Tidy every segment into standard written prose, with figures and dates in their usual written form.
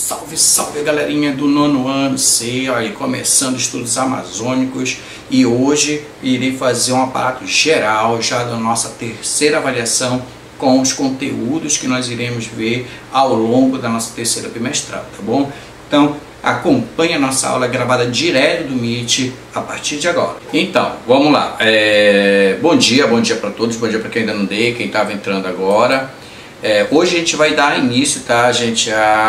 Salve, salve galerinha do nono ano C, aí começando estudos amazônicos, e hoje irei fazer um aparato geral já da nossa terceira avaliação com os conteúdos que nós iremos ver ao longo da nossa terceira bimestral, tá bom? Então acompanhe a nossa aula gravada direto do Meet a partir de agora. Então, vamos lá. Bom dia para todos, bom dia para quem ainda não dei, quem estava entrando agora. Hoje a gente vai dar início, tá, gente,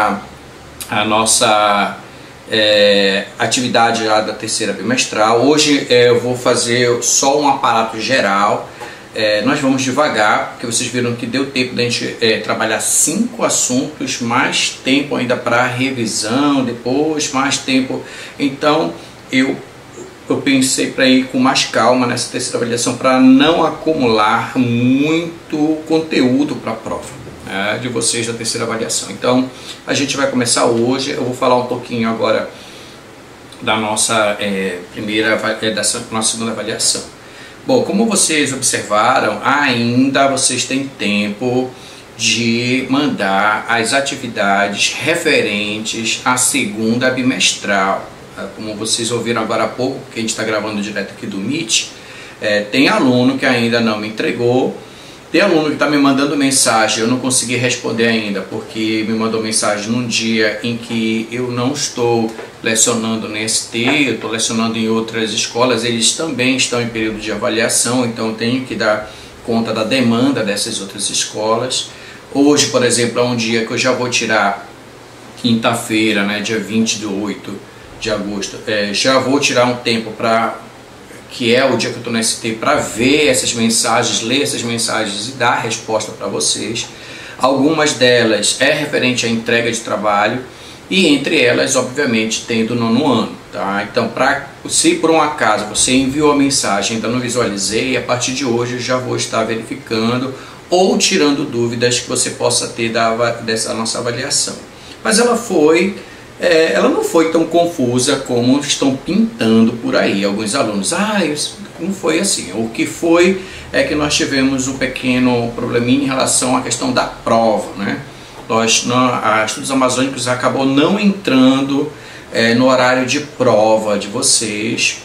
a nossa atividade já da terceira bimestral. Hoje eu vou fazer só um aparato geral. Nós vamos devagar, porque vocês viram que deu tempo da gente trabalhar 5 assuntos, mais tempo ainda para revisão, depois mais tempo. Então eu pensei para ir com mais calma nessa terceira avaliação, para não acumular muito conteúdo para a prova de vocês da terceira avaliação. Então a gente vai começar hoje. Eu vou falar um pouquinho agora da nossa dessa nossa segunda avaliação. Bom, como vocês observaram, ainda vocês têm tempo de mandar as atividades referentes à segunda bimestral. Como vocês ouviram agora há pouco, porque a gente está gravando direto aqui do Meet, tem aluno que ainda não me entregou. Tem aluno que está me mandando mensagem, eu não consegui responder ainda, porque me mandou mensagem num dia em que eu não estou lecionando no ST, eu estou lecionando em outras escolas, eles também estão em período de avaliação, então eu tenho que dar conta da demanda dessas outras escolas. Hoje, por exemplo, é um dia que eu já vou tirar, quinta-feira, né, dia 28 de agosto, já vou tirar um tempo que é o dia que eu estou no ST, para ver essas mensagens, ler essas mensagens e dar resposta para vocês. Algumas delas é referente à entrega de trabalho, e entre elas, obviamente, tem do nono ano, tá? Então, se por um acaso você enviou a mensagem e ainda não visualizei, a partir de hoje eu já vou estar verificando ou tirando dúvidas que você possa ter dessa nossa avaliação. Mas ela não foi tão confusa como estão pintando por aí alguns alunos. Isso não foi assim. O que foi é que nós tivemos um pequeno probleminha em relação à questão da prova, né? A Estudos Amazônicos acabou não entrando no horário de prova de vocês,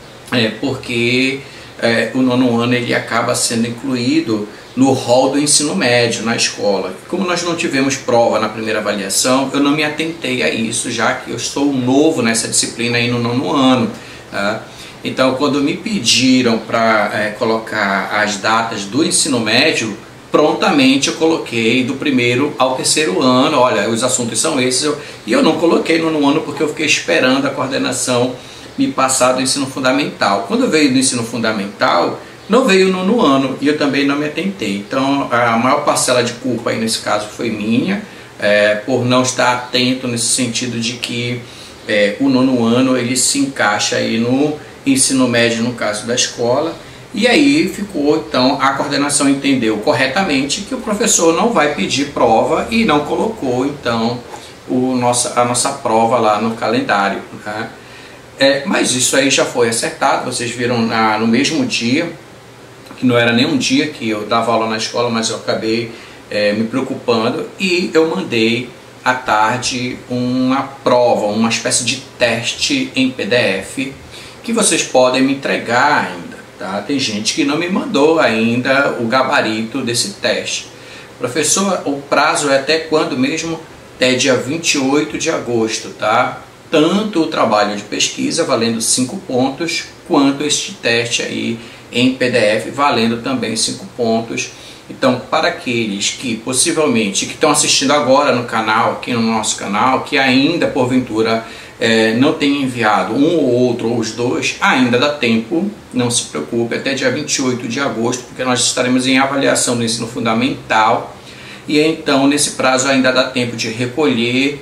porque o nono ano ele acaba sendo incluído no rol do ensino médio na escola. Como nós não tivemos prova na primeira avaliação, eu não me atentei a isso, já que eu estou novo nessa disciplina aí no nono ano, tá? Então, quando me pediram para colocar as datas do ensino médio, prontamente eu coloquei do primeiro ao terceiro ano. Olha, os assuntos são esses, e eu não coloquei no nono ano porque eu fiquei esperando a coordenação me passar do ensino fundamental. Quando veio do ensino fundamental, não veio no nono ano, e eu também não me atentei. Então a maior parcela de culpa aí nesse caso foi minha, por não estar atento nesse sentido de que o nono ano ele se encaixa aí no ensino médio, no caso da escola. E aí ficou, então, a coordenação entendeu corretamente que o professor não vai pedir prova e não colocou, então, a nossa prova lá no calendário, tá? Mas isso aí já foi acertado. Vocês viram no mesmo dia, que não era nem um dia que eu dava aula na escola, mas eu acabei me preocupando, e eu mandei à tarde uma prova, uma espécie de teste em PDF, que vocês podem me entregar ainda. Tá? Tem gente que não me mandou ainda o gabarito desse teste. Professor, o prazo é até quando mesmo? Até dia 28 de agosto, tá? Tanto o trabalho de pesquisa valendo 5 pontos, quanto este teste aí em PDF valendo também 5 pontos. Então, para aqueles que possivelmente que estão assistindo agora no canal, aqui no nosso canal, que ainda porventura não tem enviado um ou outro, ou os dois, ainda dá tempo, não se preocupe, até dia 28 de agosto, porque nós estaremos em avaliação no ensino fundamental, e então nesse prazo ainda dá tempo de recolher,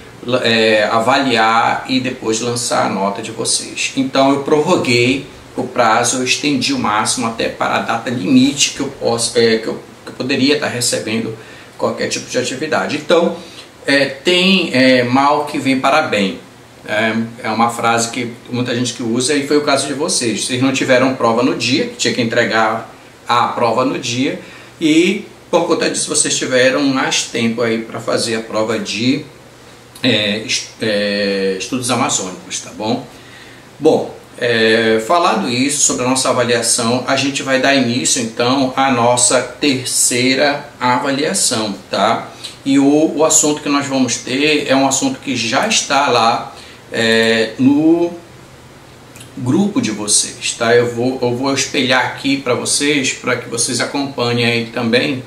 avaliar e depois lançar a nota de vocês. Então eu prorroguei o prazo, eu estendi o máximo até para a data limite que eu poderia estar recebendo qualquer tipo de atividade. Então tem mal que vem para bem. É uma frase que muita gente que usa, e foi o caso de vocês. Vocês não tiveram prova no dia, que tinha que entregar a prova no dia, e por conta disso vocês tiveram mais tempo aí para fazer a prova de estudos amazônicos, tá bom? Bom, falado isso sobre a nossa avaliação, a gente vai dar início então à nossa terceira avaliação, tá? E o assunto que nós vamos ter é um assunto que já está lá no grupo de vocês, tá? Eu vou espelhar aqui para que vocês acompanhem aí também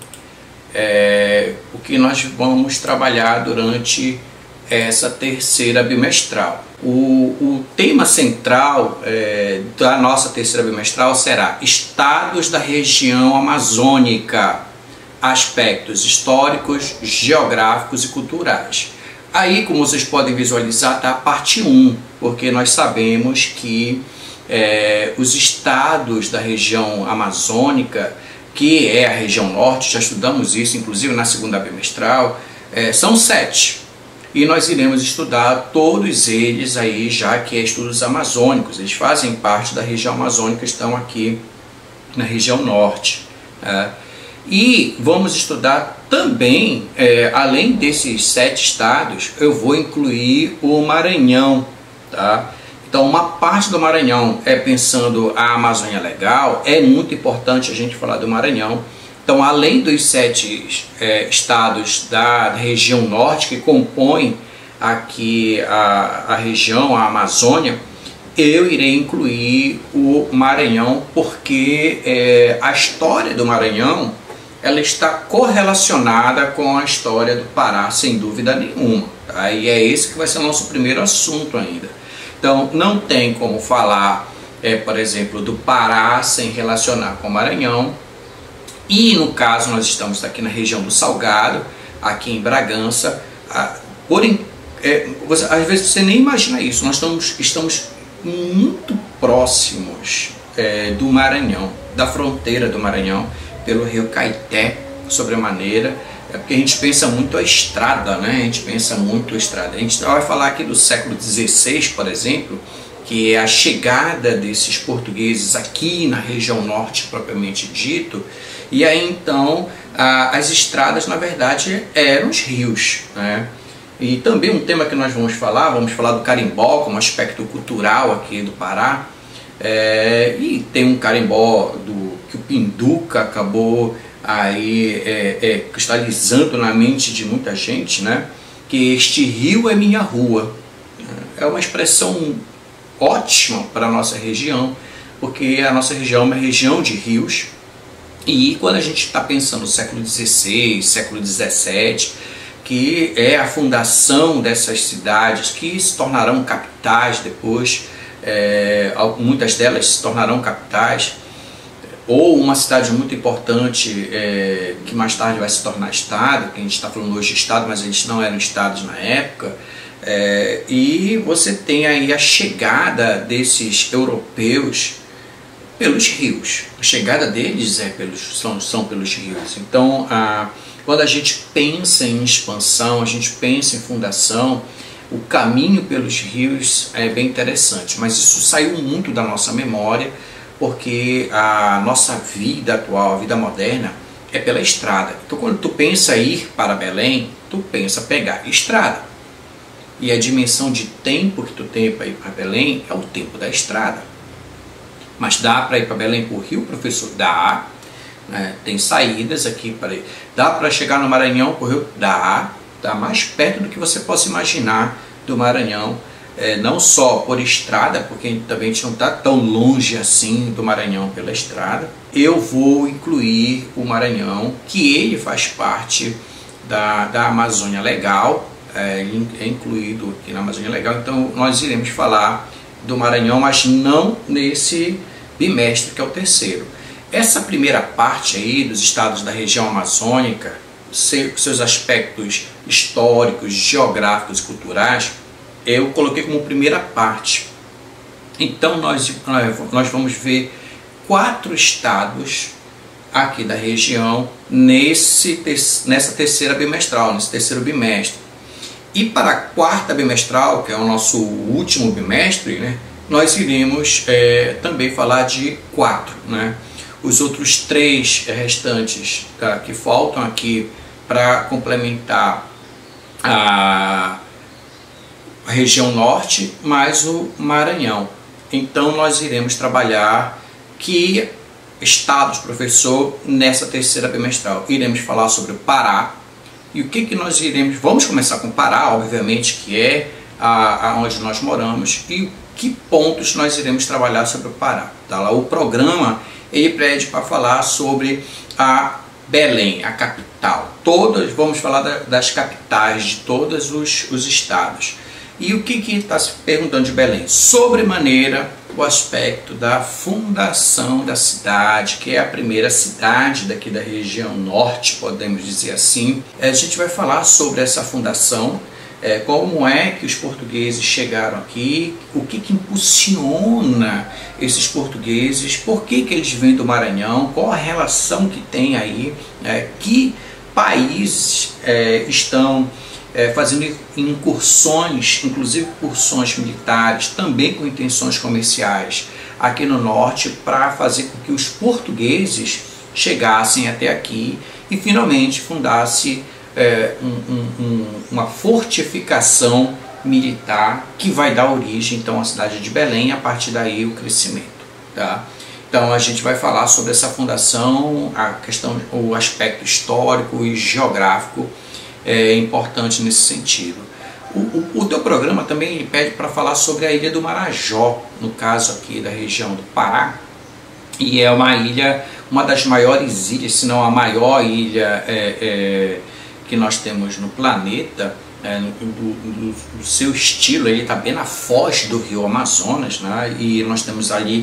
o que nós vamos trabalhar durante essa terceira bimestral. O tema central da nossa terceira bimestral será Estados da região amazônica, aspectos históricos, geográficos e culturais. Aí, como vocês podem visualizar, está a parte 1, porque nós sabemos que os estados da região amazônica, que é a região norte, já estudamos isso inclusive na segunda bimestral, são 7. E nós iremos estudar todos eles aí, já que é estudos amazônicos. Eles fazem parte da região amazônica, estão aqui na região norte. E vamos estudar também, além desses 7 estados, eu vou incluir o Maranhão, tá? Então, uma parte do Maranhão, pensando a Amazônia Legal, é muito importante a gente falar do Maranhão. Então, além dos 7 estados da região norte, que compõem aqui a região, a Amazônia, eu irei incluir o Maranhão, porque a história do Maranhão ela está correlacionada com a história do Pará, sem dúvida nenhuma. Tá? E é esse que vai ser o nosso primeiro assunto ainda. Então, não tem como falar, por exemplo, do Pará sem relacionar com o Maranhão. E no caso, nós estamos aqui na região do Salgado, aqui em Bragança. Às vezes você nem imagina isso, nós estamos muito próximos do Maranhão, da fronteira do Maranhão, pelo rio Caeté, sobremaneira, porque a gente pensa muito a estrada, né? A gente pensa muito a estrada. A gente vai falar aqui do século XVI, por exemplo, que é a chegada desses portugueses aqui na região norte, propriamente dito, e aí então as estradas, na verdade, eram os rios, né? E também um tema que nós vamos falar do carimbó como aspecto cultural aqui do Pará, e tem um carimbó que o Pinduca acabou aí cristalizando na mente de muita gente, né? Que este rio é minha rua. É uma expressão ótima para a nossa região, porque a nossa região é uma região de rios, e quando a gente está pensando no século XVI, século XVII, que é a fundação dessas cidades que se tornarão capitais depois, muitas delas se tornarão capitais, ou uma cidade muito importante que mais tarde vai se tornar estado, que a gente está falando hoje de estado, mas eles não eram estados na época, e você tem aí a chegada desses europeus pelos rios. A chegada deles são pelos rios. Então, quando a gente pensa em expansão, a gente pensa em fundação, o caminho pelos rios é bem interessante, mas isso saiu muito da nossa memória, porque a nossa vida atual, a vida moderna, é pela estrada. Então, quando tu pensa ir para Belém, tu pensa pegar estrada. E a dimensão de tempo que tu tem para ir para Belém é o tempo da estrada. Mas dá para ir para Belém por rio, professor? Dá. Tem saídas aqui para ir. Dá para chegar no Maranhão por rio? Dá. Está mais perto do que você possa imaginar do Maranhão. Não só por estrada, porque também a gente não está tão longe assim do Maranhão pela estrada. Eu vou incluir o Maranhão, que ele faz parte da Amazônia Legal, é incluído aqui na Amazônia Legal. Então nós iremos falar do Maranhão, mas não nesse bimestre, que é o terceiro. Essa primeira parte aí dos estados da região amazônica, seus aspectos históricos, geográficos e culturais, eu coloquei como primeira parte. Então nós vamos ver 4 estados aqui da região nessa terceira bimestral, nesse terceiro bimestre. E para a quarta bimestral, que é o nosso último bimestre, né, nós iremos também falar de 4. Né? Os outros 3 restantes que faltam aqui para complementar a região norte mais o Maranhão. Então nós iremos trabalhar que estados, professor, nessa terceira bimestral. Iremos falar sobre o Pará. E o que nós iremos... Vamos começar com o Pará, obviamente, que é onde nós moramos. E que pontos nós iremos trabalhar sobre o Pará. Tá lá, o programa ele pede para falar sobre a Belém, a capital. Vamos falar das capitais de todos os estados. E o que está se perguntando de Belém? Sobremaneira o aspecto da fundação da cidade, que é a primeira cidade daqui da região norte, podemos dizer assim. A gente vai falar sobre essa fundação, como é que os portugueses chegaram aqui, o que impulsiona esses portugueses, por que eles vêm do Maranhão, qual a relação que tem aí, que países estão fazendo incursões, inclusive incursões militares, também com intenções comerciais aqui no norte, para fazer com que os portugueses chegassem até aqui e finalmente fundasse uma fortificação militar que vai dar origem então à cidade de Belém, a partir daí o crescimento, tá? Então a gente vai falar sobre essa fundação, o aspecto histórico e geográfico importante nesse sentido. O teu programa também ele pede para falar sobre a ilha do Marajó, no caso aqui da região do Pará, e é uma ilha, uma das maiores ilhas, se não a maior ilha que nós temos no planeta, do seu estilo. Ele está bem na foz do rio Amazonas, né? E nós temos ali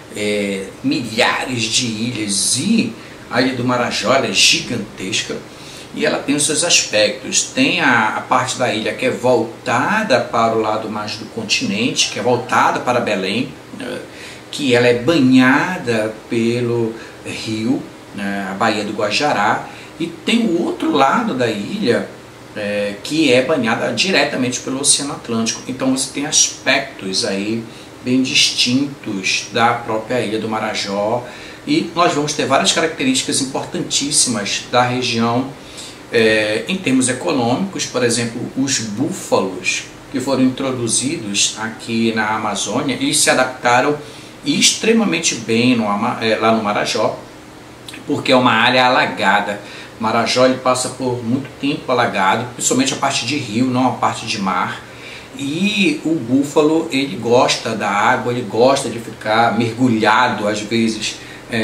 milhares de ilhas, e a ilha do Marajó é gigantesca. E ela tem os seus aspectos. Tem a parte da ilha que é voltada para o lado mais do continente, que é voltada para Belém, que ela é banhada pelo rio, a Baía do Guajará. E tem o outro lado da ilha, que é banhada diretamente pelo Oceano Atlântico. Então você tem aspectos aí bem distintos da própria ilha do Marajó. E nós vamos ter várias características importantíssimas da região, em termos econômicos. Por exemplo, os búfalos que foram introduzidos aqui na Amazônia, eles se adaptaram extremamente bem lá no Marajó, porque é uma área alagada. O Marajó ele passa por muito tempo alagado, principalmente a parte de rio, não a parte de mar. E o búfalo ele gosta da água, ele gosta de ficar mergulhado, às vezes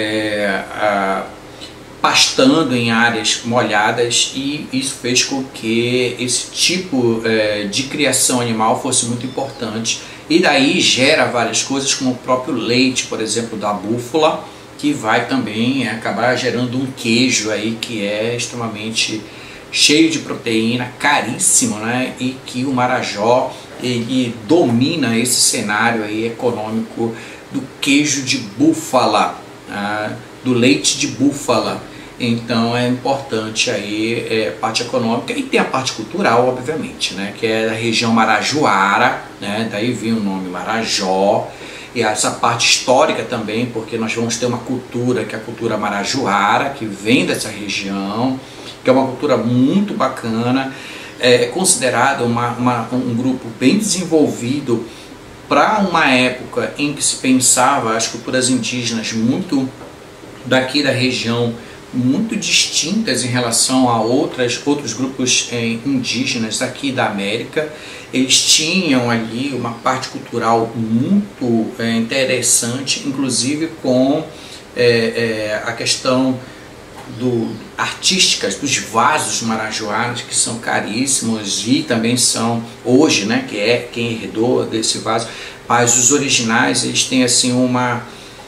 pastando em áreas molhadas, e isso fez com que esse tipo de criação animal fosse muito importante. E daí gera várias coisas, como o próprio leite, por exemplo, da búfala, que vai também acabar gerando um queijo aí que é extremamente cheio de proteína, caríssimo, né? E que o Marajó ele domina esse cenário aí econômico do queijo de búfala, do leite de búfala. Então é importante aí a parte econômica, e tem a parte cultural, obviamente, né? Que é a região marajoara, né? Daí vem o nome Marajó. E essa parte histórica também, porque nós vamos ter uma cultura, que é a cultura marajoara, que vem dessa região, que é uma cultura muito bacana, é considerada um grupo bem desenvolvido para uma época em que se pensava as culturas indígenas muito daqui da região, muito distintas em relação a outros grupos indígenas aqui da América. Eles tinham ali uma parte cultural muito interessante, inclusive com a questão artísticas dos vasos marajoaras, que são caríssimos e também são hoje, né, que é quem herdou desse vaso, mas os originais eles têm assim uma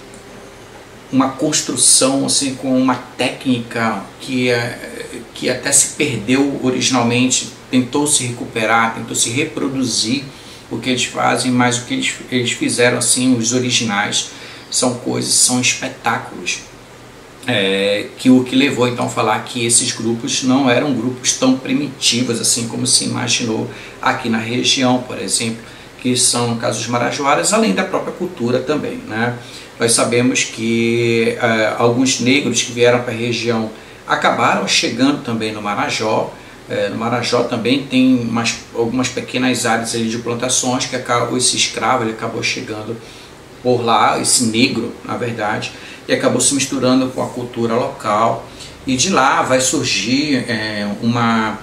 construção assim, com uma técnica que até se perdeu originalmente, tentou se recuperar, tentou se reproduzir o que eles fazem, mas o que eles fizeram assim, os originais, são espetáculos. O que levou então a falar que esses grupos não eram grupos tão primitivos assim como se imaginou aqui na região, por exemplo, que são, no caso, os marajoaras, além da própria cultura também, né? Nós sabemos que alguns negros que vieram para a região acabaram chegando também no Marajó, No Marajó também tem algumas pequenas áreas ali de plantações que esse escravo ele acabou chegando por lá, esse negro na verdade, e acabou se misturando com a cultura local, e de lá vai surgir uma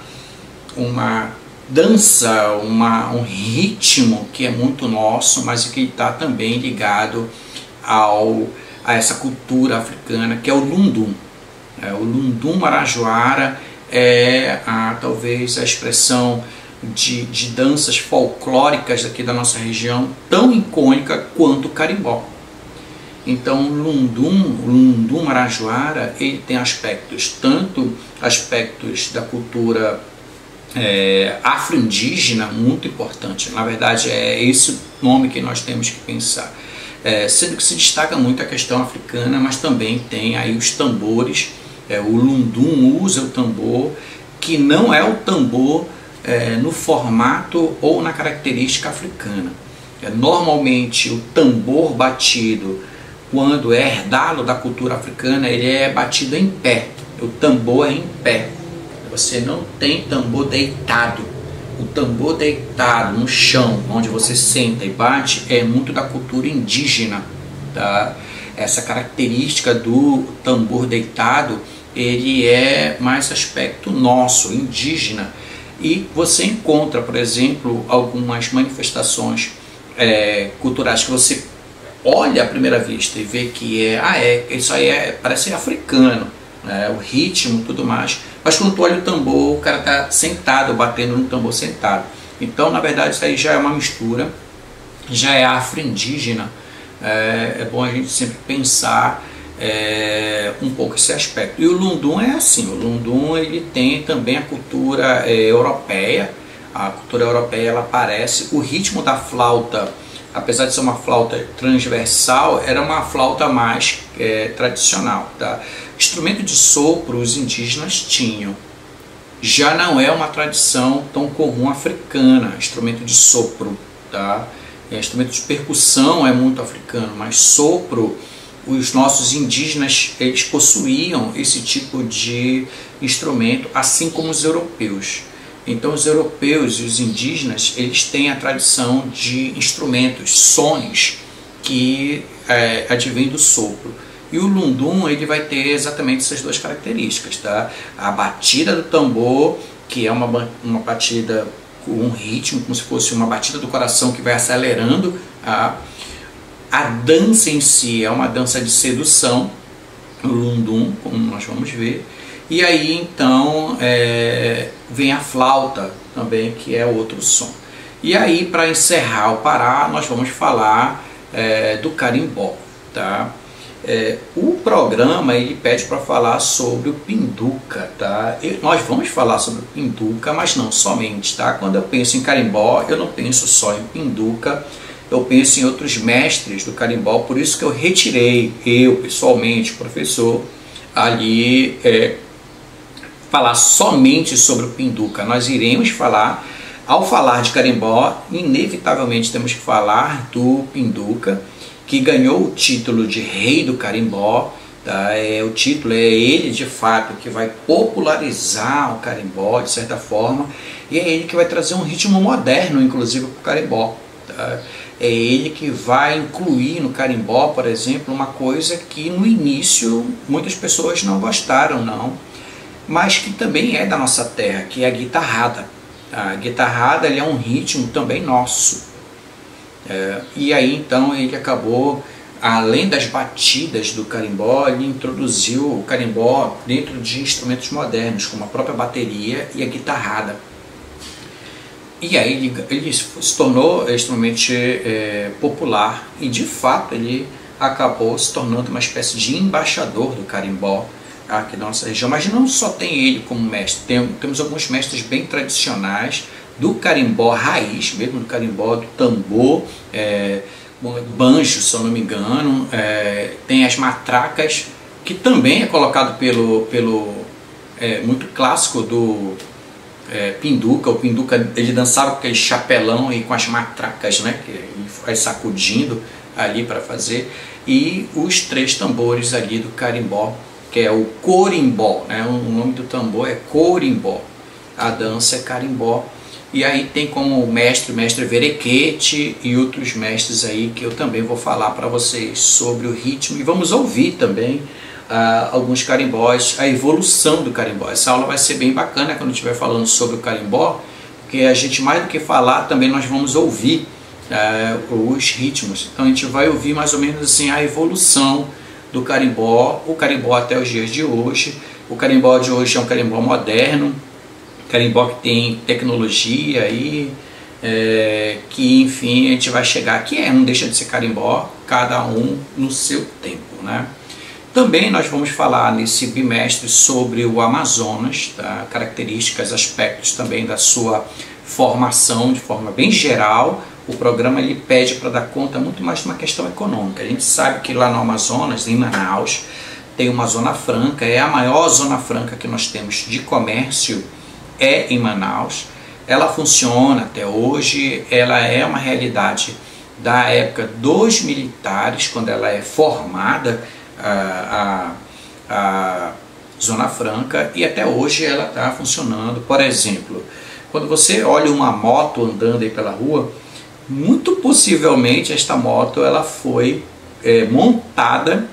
dança, um ritmo que é muito nosso, mas que está também ligado a essa cultura africana, que é o Lundum. O Lundum Marajoara talvez a expressão de danças folclóricas aqui da nossa região, tão icônica quanto o carimbó. Então o Lundum Marajoara, ele tem tanto aspectos da cultura afro-indígena muito importante. Na verdade é esse o nome que nós temos que pensar, sendo que se destaca muito a questão africana, mas também tem aí os tambores. O Lundum usa o tambor, que não é o tambor no formato ou na característica africana. Normalmente o tambor batido, quando é herdado da cultura africana, ele é batido em pé. O tambor é em pé. Você não tem tambor deitado. O tambor deitado no chão, onde você senta e bate, é muito da cultura indígena, tá? Essa característica do tambor deitado, ele é mais aspecto nosso, indígena. E você encontra, por exemplo, algumas manifestações culturais que você olha à primeira vista e vê que isso aí parece africano, o ritmo e tudo mais, mas quando tu olha o tambor, o cara está sentado, batendo no tambor sentado. Então, na verdade, isso aí já é uma mistura, já é afro-indígena. É bom a gente sempre pensar um pouco esse aspecto. E o Lundum é assim, o Lundum ele tem também a cultura europeia. A cultura europeia, ela aparece, o ritmo da flauta, apesar de ser uma flauta transversal, era uma flauta mais tradicional, tá? Instrumento de sopro os indígenas tinham. Já não é uma tradição tão comum africana, instrumento de sopro, tá? Instrumento de percussão é muito africano, mas sopro, os nossos indígenas, eles possuíam esse tipo de instrumento, assim como os europeus. Então os europeus e os indígenas, eles têm a tradição de instrumentos, sons que advêm do sopro. E o Lundum, ele vai ter exatamente essas duas características, tá? A batida do tambor, que é uma batida com um ritmo, como se fosse uma batida do coração que vai acelerando. A dança em si é uma dança de sedução, o Lundum, como nós vamos ver. E aí então vem a flauta também, que é outro som. E aí, para encerrar o Pará, nós vamos falar do carimbó, tá? O programa ele pede para falar sobre o pinduca, tá? Nós vamos falar sobre o pinduca, mas não somente, tá? Quando eu penso em carimbó, eu não penso só em pinduca, eu penso em outros mestres do carimbó, por isso que eu retirei, eu pessoalmente, professor, ali falar somente sobre o pinduca. Nós iremos falar, ao falar de carimbó, inevitavelmente temos que falar do pinduca, que ganhou o título de rei do carimbó, tá? O título é ele de fato que vai popularizar o carimbó de certa forma, e é ele que vai trazer um ritmo moderno inclusive para o carimbó, tá? É ele que vai incluir no carimbó, por exemplo, uma coisa que no início muitas pessoas não gostaram, não, mas que também é da nossa terra, que é a guitarrada. A guitarrada é um ritmo também nosso. E aí então ele acabou, além das batidas do carimbó, ele introduziu o carimbó dentro de instrumentos modernos, como a própria bateria e a guitarrada. E aí ele se tornou extremamente popular, e de fato ele acabou se tornando uma espécie de embaixador do carimbó aqui na nossa região. Mas não só tem ele como mestre, temos alguns mestres bem tradicionais do carimbó raiz, mesmo do carimbó do tambor, banjo, se eu não me engano, tem as matracas, que também é colocado pelo muito clássico do pinduca. O pinduca ele dançava com aquele chapelão e com as matracas, né, que ele vai sacudindo ali para fazer, e os três tambores ali do carimbó, que é o corimbó, né, o nome do tambor é corimbó. a dança é carimbó. E aí tem como mestre Verequete e outros mestres aí que eu também vou falar para vocês sobre o ritmo. E vamos ouvir também alguns carimbós, a evolução do carimbó. Essa aula vai ser bem bacana quando eu estiver falando sobre o carimbó, porque a gente, mais do que falar, também nós vamos ouvir os ritmos. Então a gente vai ouvir mais ou menos assim a evolução do carimbó, o carimbó até os dias de hoje. O carimbó de hoje é um carimbó moderno, carimbó que tem tecnologia aí, que enfim a gente vai chegar, que não deixa de ser carimbó, cada um no seu tempo, né? Também nós vamos falar nesse bimestre sobre o Amazonas, tá? Características, aspectos também da sua formação de forma bem geral. O programa ele pede para dar conta muito mais de uma questão econômica. A gente sabe que lá no Amazonas, em Manaus, tem uma zona franca, é a maior zona franca que nós temos de comércio, é em Manaus. Ela funciona até hoje, ela é uma realidade da época dos militares, quando ela é formada, a Zona Franca, e até hoje ela está funcionando. Por exemplo, quando você olha uma moto andando aí pela rua, muito possivelmente esta moto ela foi montada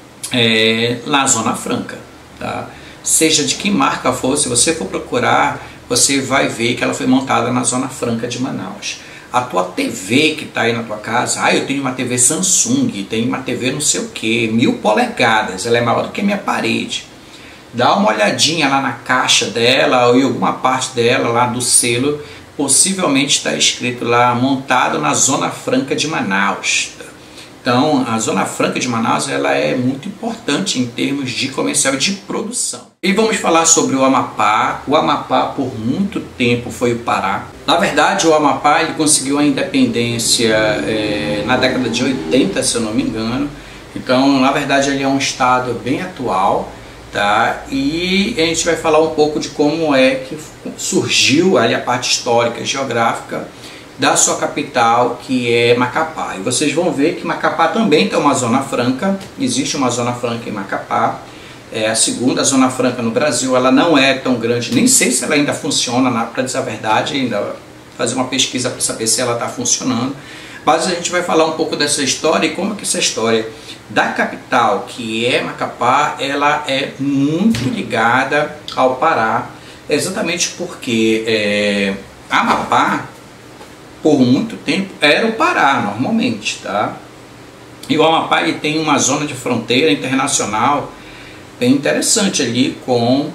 na Zona Franca, tá? Seja de que marca for, se você for procurar, você vai ver que ela foi montada na Zona Franca de Manaus. A tua TV que está aí na tua casa, eu tenho uma TV Samsung, tenho uma TV não sei o que, 1000 polegadas, ela é maior do que a minha parede. Dá uma olhadinha lá na caixa dela ou em alguma parte dela, lá do selo, possivelmente está escrito lá, montado na Zona Franca de Manaus. Então, a Zona Franca de Manaus ela é muito importante em termos de comercial e de produção. E vamos falar sobre o Amapá. O Amapá, por muito tempo, foi o Pará. Na verdade, o Amapá ele conseguiu a independência na década de 80, se eu não me engano. Então, na verdade, ele é um estado bem atual, tá? E a gente vai falar um pouco de como é que surgiu ali a parte histórica e geográfica da sua capital, que é Macapá. E vocês vão ver que Macapá também tem uma zona franca, existe uma zona franca em Macapá, é a segunda zona franca no Brasil, ela não é tão grande, nem sei se ela ainda funciona, para dizer a verdade, ainda fazer uma pesquisa para saber se ela está funcionando, mas a gente vai falar um pouco dessa história e como que essa história da capital, que é Macapá, ela é muito ligada ao Pará, exatamente porque Amapá, por muito tempo, era o Pará, normalmente, tá? E o Amapá ele tem uma zona de fronteira internacional bem interessante ali com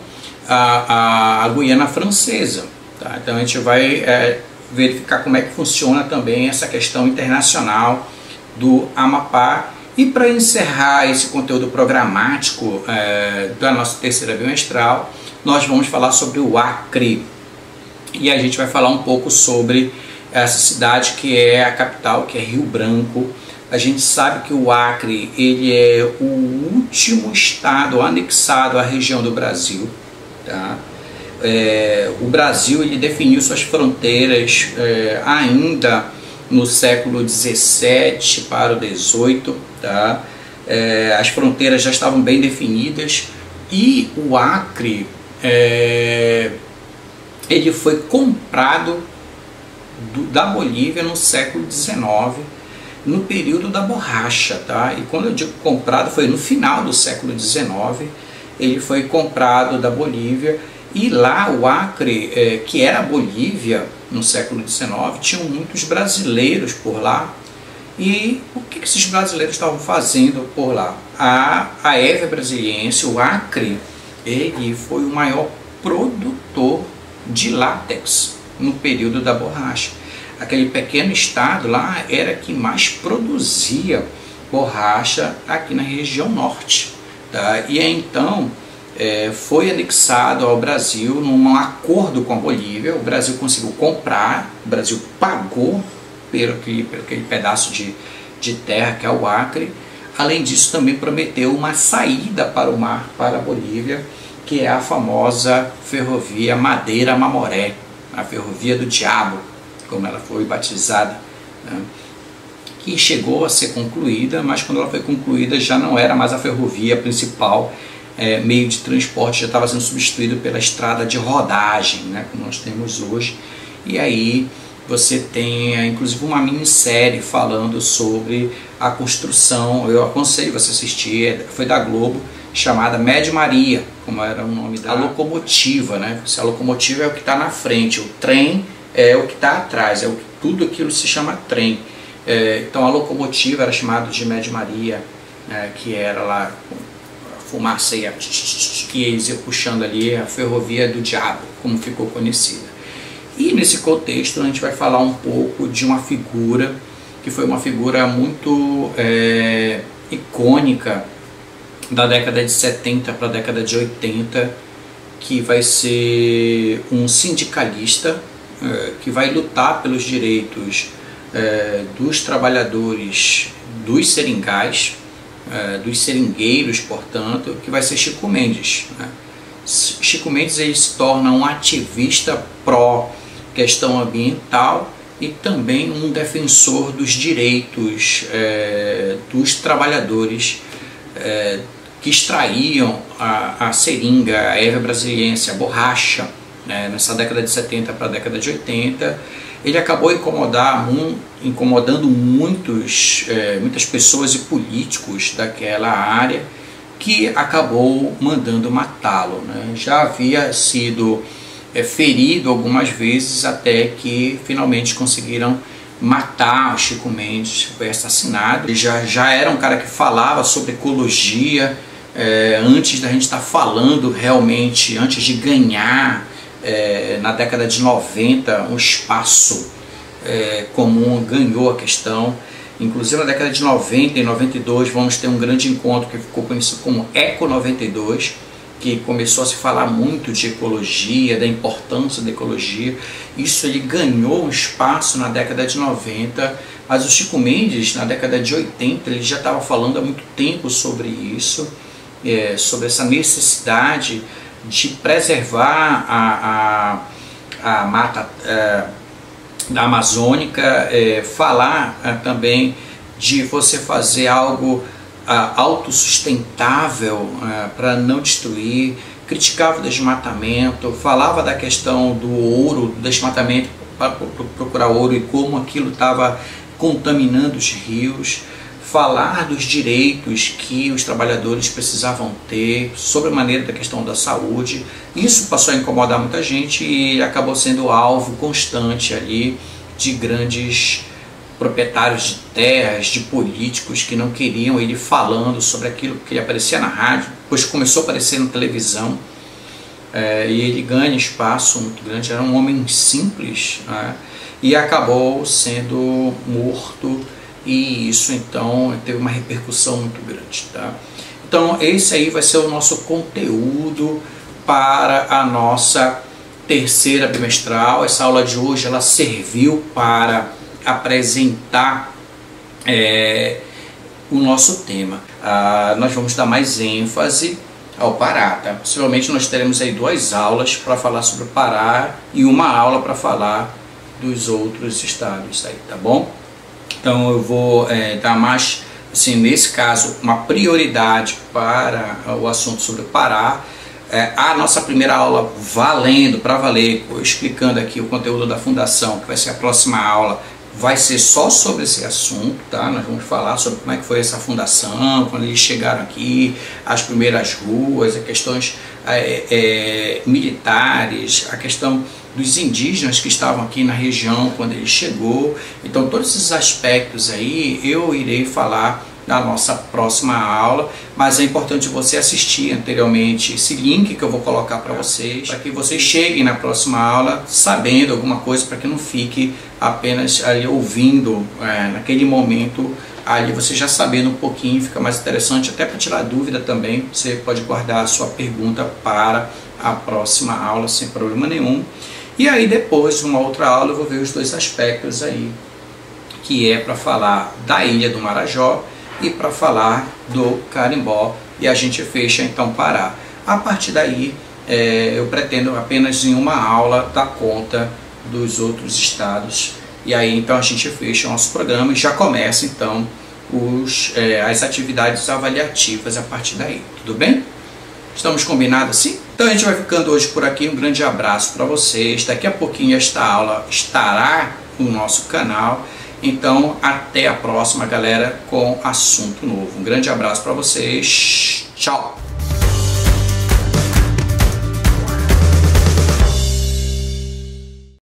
a Guiana Francesa, tá? Então a gente vai verificar como é que funciona também essa questão internacional do Amapá. E para encerrar esse conteúdo programático da nossa terceira bimestral, nós vamos falar sobre o Acre. E a gente vai falar um pouco sobre essa cidade que é a capital, que é Rio Branco. A gente sabe que o Acre ele é o último estado anexado à região do Brasil, tá? O Brasil ele definiu suas fronteiras ainda no século 17 para o 18, tá? As fronteiras já estavam bem definidas e o Acre ele foi comprado da Bolívia no século 19, no período da borracha, tá? E quando eu digo comprado, foi no final do século 19, ele foi comprado da Bolívia, e lá o Acre, que era a Bolívia no século 19, tinham muitos brasileiros por lá. E o que esses brasileiros estavam fazendo por lá? A Hévia Brasiliense, o Acre, ele foi o maior produtor de látex no período da borracha. Aquele pequeno estado lá era que mais produzia borracha aqui na região norte, tá? E então foi anexado ao Brasil num acordo com a Bolívia. O Brasil conseguiu comprar, o Brasil pagou pelo aquele pedaço de terra que é o Acre. Além disso, também prometeu uma saída para o mar, para a Bolívia, que é a famosa ferrovia Madeira-Mamoré, a ferrovia do diabo, como ela foi batizada, né? Que chegou a ser concluída, mas quando ela foi concluída já não era mais a ferrovia principal, meio de transporte já estava sendo substituído pela estrada de rodagem, né, como nós temos hoje. E aí você tem inclusive uma minissérie falando sobre a construção, eu aconselho você assistir, foi da Globo, chamada Médio Maria, como era o nome da locomotiva, né? A locomotiva é o que está na frente, o trem é o que está atrás, tudo aquilo se chama trem. Então a locomotiva era chamada de Médio Maria, que era lá a fumaça que eles iam puxando ali, a ferrovia do diabo, como ficou conhecida. E nesse contexto a gente vai falar um pouco de uma figura que foi uma figura muito icônica da década de 70 para a década de 80, que vai ser um sindicalista que vai lutar pelos direitos dos trabalhadores dos seringais, dos seringueiros, portanto, que vai ser Chico Mendes, né? Chico Mendes ele se torna um ativista pró questão ambiental e também um defensor dos direitos dos trabalhadores que extraíam a seringa, a erva brasiliense, a borracha, né, nessa década de 70 para a década de 80. Ele acabou incomodando muitas pessoas e políticos daquela área, que acabou mandando matá-lo, né? Já havia sido ferido algumas vezes, até que finalmente conseguiram matar o Chico Mendes, foi assassinado. Ele já era um cara que falava sobre ecologia, antes da gente estar falando realmente, antes de ganhar na década de 90 um espaço comum, ganhou a questão. Inclusive na década de 90 e 92 vamos ter um grande encontro que ficou conhecido como Eco 92, que começou a se falar muito de ecologia, da importância da ecologia. Isso ele ganhou um espaço na década de 90, mas o Chico Mendes na década de 80 ele já estava falando há muito tempo sobre isso, sobre essa necessidade de preservar a mata da Amazônica, falar também de você fazer algo autossustentável para não destruir, criticava o desmatamento, falava da questão do ouro, do desmatamento para procurar ouro e como aquilo estava contaminando os rios, falar dos direitos que os trabalhadores precisavam ter, sobre a maneira da questão da saúde. Isso passou a incomodar muita gente e acabou sendo alvo constante ali de grandes proprietários de terras, de políticos que não queriam ele falando sobre aquilo, que ele aparecia na rádio, depois começou a aparecer na televisão, e ele ganha espaço muito grande. Era um homem simples, né? E acabou sendo morto, e isso então teve uma repercussão muito grande, tá? Então esse aí vai ser o nosso conteúdo para a nossa terceira bimestral. Essa aula de hoje ela serviu para apresentar o nosso tema. Nós vamos dar mais ênfase ao Pará, tá? Possivelmente nós teremos aí 2 aulas para falar sobre o Pará e uma aula para falar dos outros estados aí, tá bom? Então eu vou dar mais, assim, nesse caso, uma prioridade para o assunto sobre o Pará. A nossa primeira aula valendo, para valer, explicando aqui o conteúdo da fundação, que vai ser a próxima aula, vai ser só sobre esse assunto, tá? Nós vamos falar sobre como é que foi essa fundação, quando eles chegaram aqui, as primeiras ruas, as questões militares, a questão dos indígenas que estavam aqui na região quando ele chegou. Então todos esses aspectos aí eu irei falar na nossa próxima aula, mas é importante você assistir anteriormente esse link que eu vou colocar para vocês, para que vocês cheguem na próxima aula sabendo alguma coisa, para que não fique apenas ali ouvindo naquele momento, ali você já sabendo um pouquinho, fica mais interessante, até para tirar dúvida também. Você pode guardar a sua pergunta para a próxima aula sem problema nenhum. E aí depois, uma outra aula, eu vou ver os 2 aspectos aí, que é para falar da Ilha do Marajó e para falar do Carimbó, e a gente fecha então Pará. A partir daí eu pretendo apenas em uma aula dar conta dos outros estados, e aí então a gente fecha o nosso programa e já começa então as atividades avaliativas a partir daí, tudo bem? Estamos combinados assim? Então a gente vai ficando hoje por aqui. Um grande abraço para vocês. Daqui a pouquinho esta aula estará no nosso canal. Então até a próxima, galera, com assunto novo. Um grande abraço para vocês. Tchau!